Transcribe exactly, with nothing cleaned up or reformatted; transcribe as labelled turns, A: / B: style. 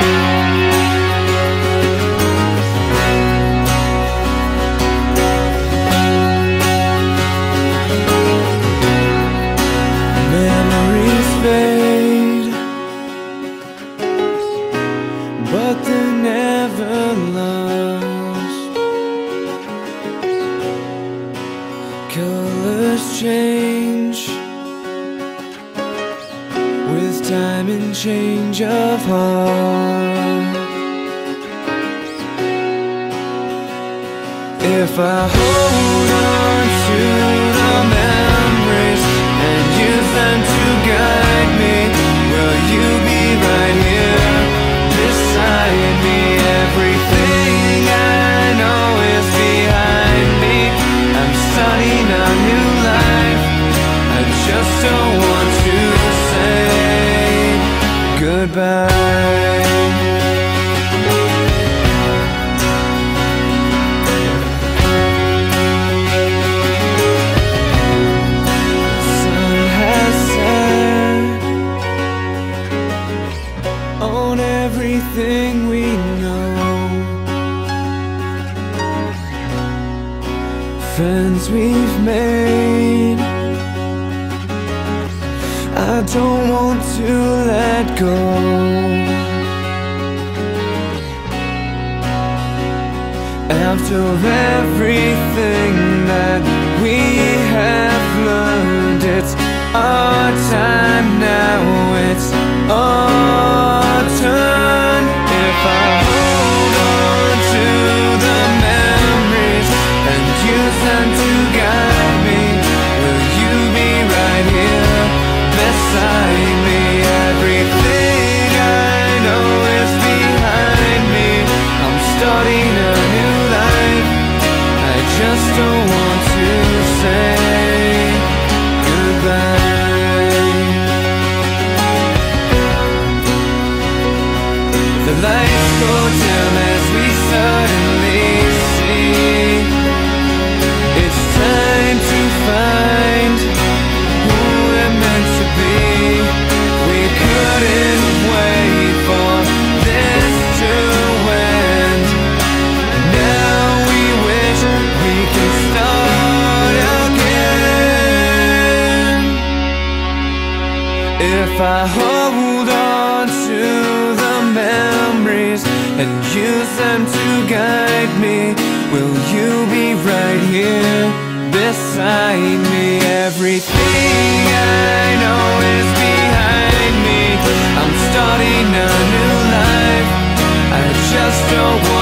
A: Memories fade, but they're never lost. Colors change with time and change of heart. If I hold on to the memories and use them to guide me, will you be right here beside me? Everything I know is behind me. I'm starting a new life. I just don't want to say goodbye. On everything we know, friends we've made, I don't want to let go. After everything that we have learned, it's our time now, it's our turn. If I hold on to the memories and use them to guide me, will you be right here beside me? Everything I know is behind me. I'm starting a new life. I just don't want to say goodbye. The lights go dim as we suddenly see it's time to find who we're meant to be. We couldn't wait for this to end. Now we wish we can start again. If I hold on to the memories and use them to guide me, will you be right here beside me? Everything I know is behind me. I'm starting a new life. I just don't want